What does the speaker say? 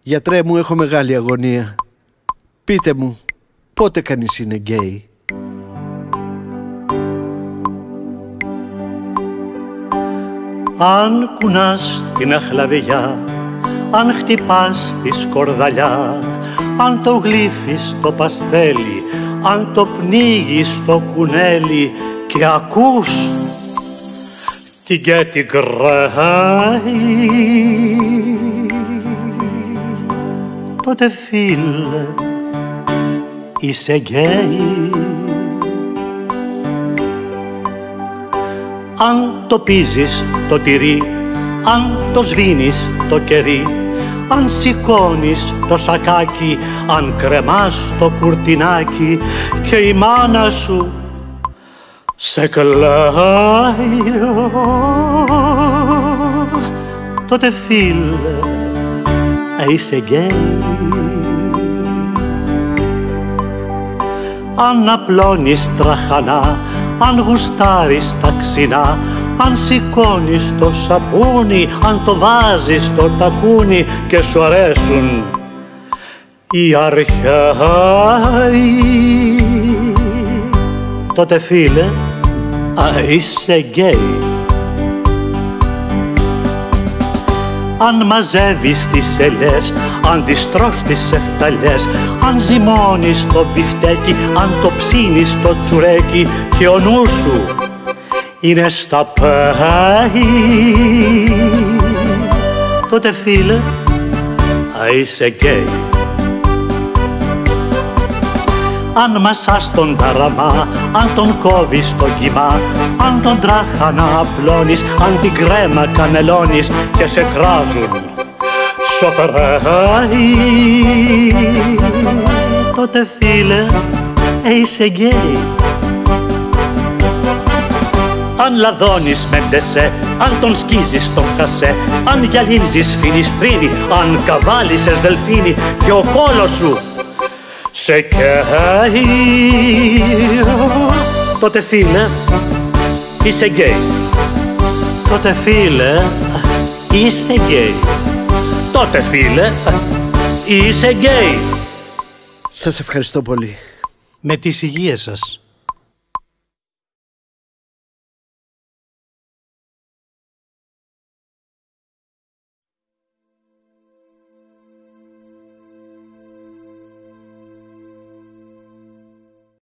Γιατρέ μου, έχω μεγάλη αγωνία. Πείτε μου, πότε κανείς είναι γκέι? Αν κουνάς την αχλαδιά, αν χτυπάς τη σκορδαλιά, αν το γλύφεις το παστέλι, αν το πνίγεις το κουνέλι και ακούς την Γκέτι Γκρέι, τότε φίλε είσαι γκέι. Αν το πίζεις το τυρί, αν το σβήνεις το κερί, αν σηκώνεις το σακάκι, αν κρεμάς το κουρτινάκι και η μάνα σου σε κλάει, τότε φίλε είσαι γκέι. Αν απλώνεις τραχανά, αν γουστάρεις τα ξινά, αν σηκώνεις το σαπούνι, αν το βάζεις στο τακούνι και σου αρέσουν οι αρχαίοι, τότε φίλε είσαι γκέι. Αν μαζεύεις τις ελιές, αν τις τρως τις εφταλιές, αν ζυμώνεις το μπιφτέκι, αν το ψήνεις το τσουρέκι και ο νους σου είναι στα πέι, τότε φίλε είσαι γκέι. Αν μασάς τον ταραμά, αν τον κόβεις το κιμά, αν τον τράχανα απλώνεις, αν την κρέμα κανελώνεις και σε κράζουν σοφρέι, τότε φίλε είσαι γκέι. Αν λαδώνεις με ντεσέ, αν τον σκίζεις τον χασέ, αν γυαλίζεις φινιστρίνι, αν καβάλισες δελφίνι και ο κόλος σου σε καίει, τότε φίλε είσαι γκέι. Τότε φίλε είσαι γκέι. Τότε φίλε είσαι γκέι. Σας ευχαριστώ πολύ. Με τις υγείες σας.